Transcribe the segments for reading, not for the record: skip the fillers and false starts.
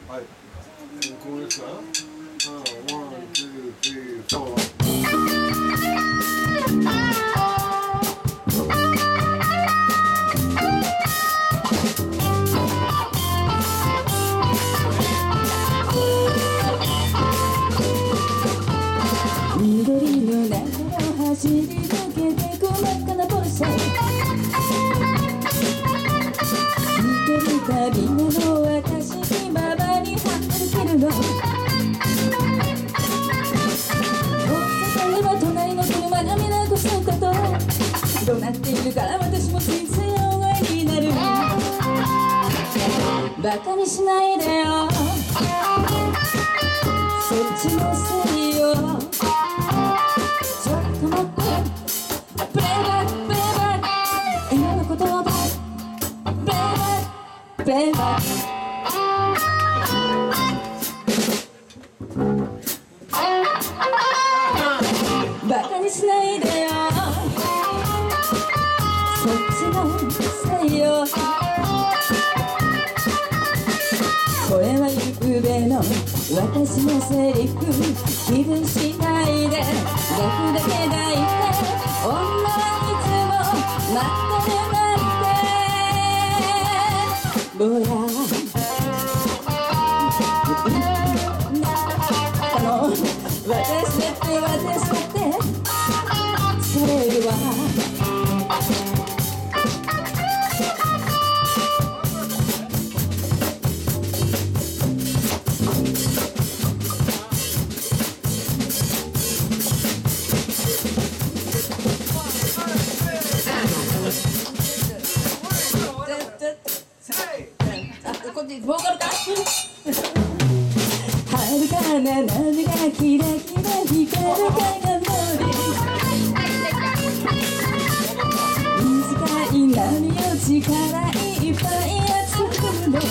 はい。これですか？ワン、ツー、スリー、フォー。 緑の中を走り抜けてく真っ赤なポルシェ。一人旅なの私気ままにハンドル切るの。交差点では隣の車が見残すことどうなっているから私もついつい大声になる。バカにしないでよ、そっちのせいよ。ちょっと待って、プレイバックプレイバック、今の言葉プレイバックプレイバック。バカにしないでよ、そっちのせいよ。これはゆうべの私のセリフ、気分しないで僕だけ抱いて、女はいつも待ってるなんて。ぼや私だって疲れるわ。こっちボーカルか遥かな波がキラキラ光る鏡短い波を力いっぱい集めるの。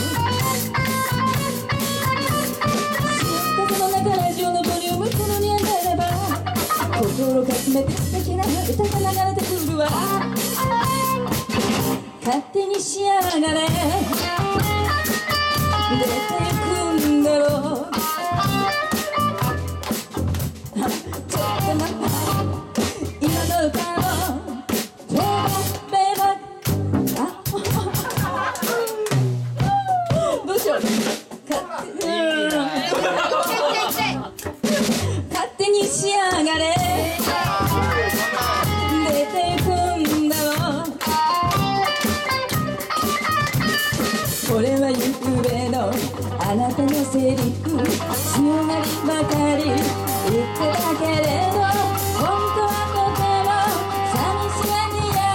潮風の中ラジオのボリュームフルに上がれば心かすめて素敵な歌が流れてくるわ。勝手にしやがれ、出ていくんだろう。ちょっと待って、今の歌をベーバーどうしよう。勝手にしやがれ、出ていくんだろう。これはゆうべのあなたのセリフ、強がりばかり言ってたけれど本当はとても寂しが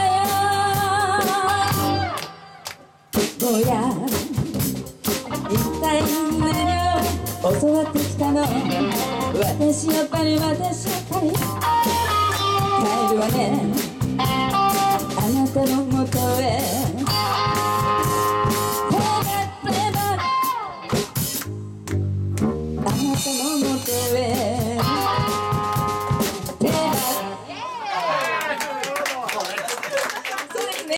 りやよ。ぼや一体何を教わってきたの。私やっぱり帰るわね、あなたのもとへ。